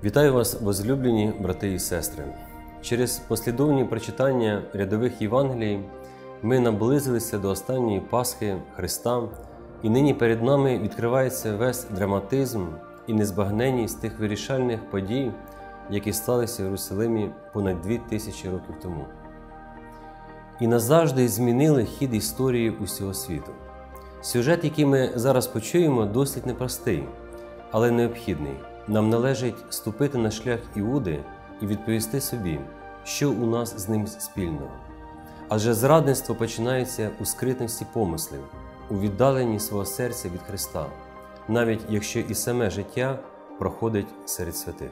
Вітаю вас, возлюблені брати і сестри! Через послідовні прочитання рядових Євангелій ми наблизилися до останньої Пасхи Христа, і нині перед нами відкривається весь драматизм і незбагненність тих вирішальних подій, які сталися в Єрусалимі понад 2000 років тому. І назавжди змінили хід історії усього світу. Сюжет, який ми зараз почуємо, досить непростий, але необхідний. Нам належить ступити на шлях Іуди і відповісти собі, що у нас з ним спільного. Адже зрадництво починається у скритності помислів, у віддаленні свого серця від Христа, навіть якщо і саме життя проходить серед святих.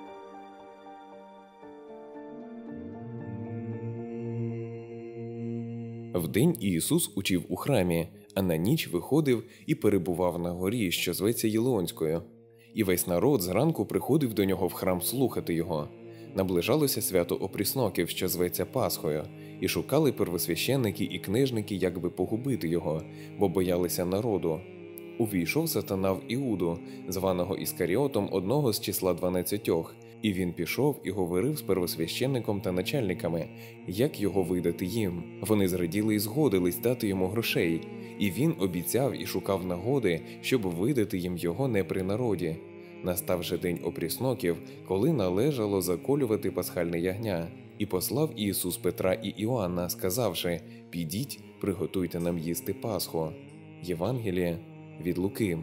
Вдень Ісус учив у храмі, а на ніч виходив і перебував на горі, що зветься Єлеонською. І весь народ зранку приходив до нього в храм слухати його. Наближалося свято Опрісноків, що зветься Пасхою, і шукали первосвященники і книжники, як би погубити його, бо боялися народу. Увійшов сатана в Іуду, званого Іскаріотом, одного з числа 12, і він пішов і говорив з первосвященником та начальниками, як його видати їм. Вони зраділи і згодились дати йому грошей, і він обіцяв і шукав нагоди, щоб видати їм його не при народі. Настав же день Опрісноків, коли належало заколювати пасхальне ягня. І послав Ісус Петра і Іоанна, сказавши: «Підіть, приготуйте нам їсти Пасху». Євангеліє від Луки.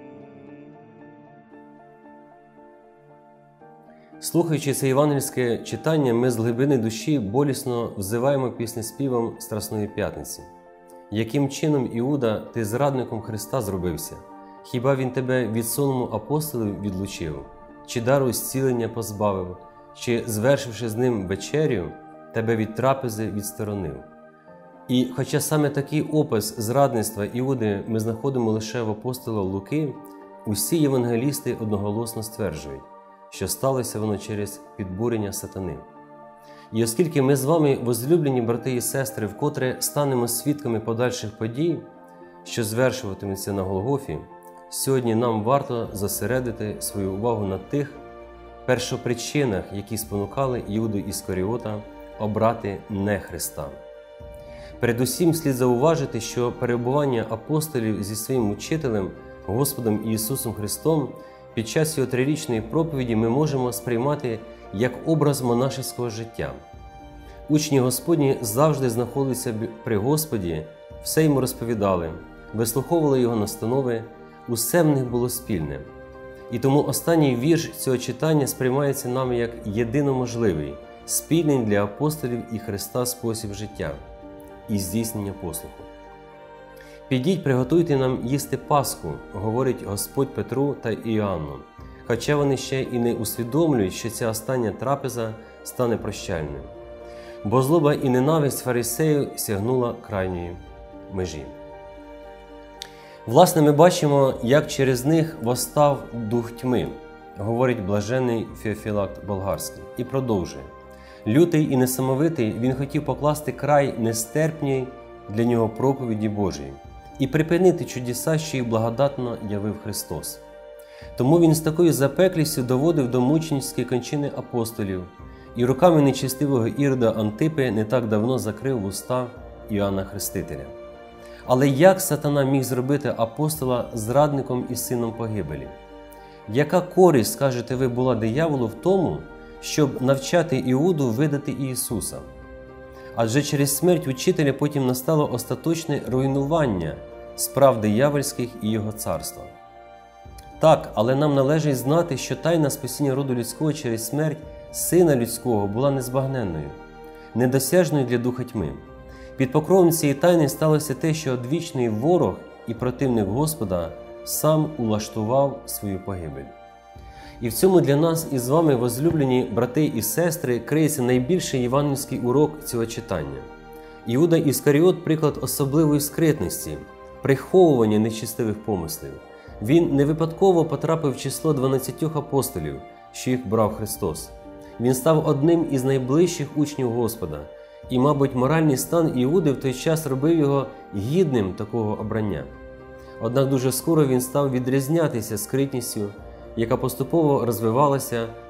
Слухаючи це євангельське читання, ми з глибини душі болісно взиваємо піснеспівом Страсної П'ятниці. Яким чином, Іуда, ти зрадником Христа зробився? Хіба він тебе від сонму апостолів відлучив? Чи дару зцілення позбавив? Чи, звершивши з ним вечерю, тебе від трапези відсторонив? І хоча саме такий опис зрадництва Іуди ми знаходимо лише в апостола Луки, усі євангелісти одноголосно стверджують, що сталося воно через підбурення сатани. І оскільки ми з вами, возлюблені брати і сестри, вкотре станемо свідками подальших подій, що звершуватимуться на Голгофі, сьогодні нам варто зосередити свою увагу на тих першопричинах, які спонукали Іуду Іскаріота обрати не Христа. Передусім слід зауважити, що перебування апостолів зі своїм учителем, Господом Ісусом Христом, під час його трирічної проповіді ми можемо сприймати як образ монашеського життя. Учні Господні завжди знаходилися при Господі, все йому розповідали, вислуховували його настанови, усе в них було спільне. І тому останній вірш цього читання сприймається нами як єдиноможливий, спільний для апостолів і Христа спосіб життя і здійснення послуху. «Підіть, приготуйте нам їсти Пасху», – говорить Господь Петру та Іоанну, хоча вони ще і не усвідомлюють, що ця остання трапеза стане прощальною. Бо злоба і ненависть фарисеїв сягнула крайньої межі. Власне, ми бачимо, як через них восстав дух тьми, говорить блаженний Феофілакт Болгарський, і продовжує. Лютий і несамовитий, він хотів покласти край нестерпній для нього проповіді Божої і припинити чудеса, що їх благодатно явив Христос. Тому він з такою запеклістю доводив до мученицької кончини апостолів і руками нечестивого Ірода Антипи не так давно закрив вуста Іоанна Хрестителя. Але як сатана міг зробити апостола зрадником і сином погибелі? Яка користь, скажете ви, була дияволу в тому, щоб навчати Іуду видати Ісуса? Адже через смерть учителя потім настало остаточне руйнування справ диявольських і його царства. Так, але нам належить знати, що тайна спасіння роду людського через смерть Сина Людського була незбагненною, недосяжною для духа тьми. Під покровом цієї тайни сталося те, що одвічний ворог і противник Господа сам улаштував свою погибель. І в цьому для нас із вами, возлюблені брати і сестри, криється найбільший євангельський урок цього читання. Іуда Іскаріот – приклад особливої скритності, приховування нечистивих помислів. Він не випадково потрапив в число 12 апостолів, що їх брав Христос. Він став одним із найближчих учнів Господа, і, мабуть, моральний стан Іуди в той час робив його гідним такого обрання. Однак дуже скоро він став відрізнятися скритністю, яка поступово розвивалася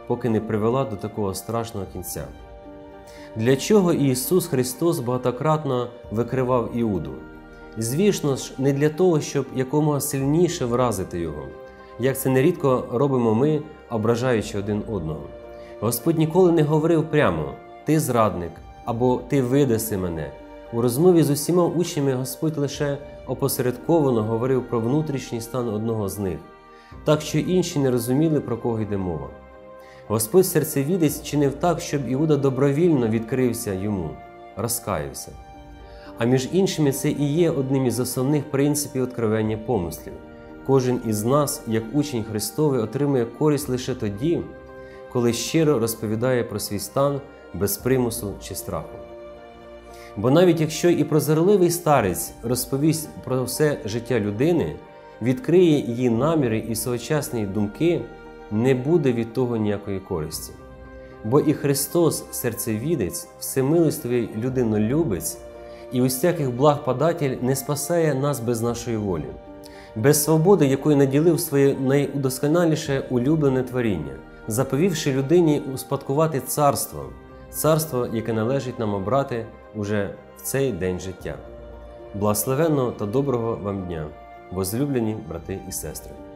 поки не привела до такого страшного кінця. Для чого Ісус Христос багатократно викривав Іуду? Звісно ж, не для того, щоб якомога сильніше вразити його, як це нерідко робимо ми, ображаючи один одного. Господь ніколи не говорив прямо «ти зрадник» або «ти видаси мене». У розмові з усіма учнями Господь лише опосередковано говорив про внутрішній стан одного з них, так що інші не розуміли, про кого йде мова. Господь серцевідець чинив так, щоб Іуда добровільно відкрився йому, розкаявся. А між іншими, це і є одним із основних принципів откровення помислів. Кожен із нас, як учень Христовий, отримує користь лише тоді, коли щиро розповідає про свій стан без примусу чи страху. Бо навіть якщо і прозорливий старець розповість про все життя людини, відкриє її наміри і своєчасні думки, не буде від того ніякої користі. Бо і Христос, серцевідець, всемилостивий людинолюбець і усяких благ податель не спасає нас без нашої волі, без свободи, якою наділив своє найудосконаліше улюблене творіння, заповівши людині успадкувати царство, яке належить нам обрати уже в цей день життя. Благословенного та доброго вам дня, возлюблені брати і сестри!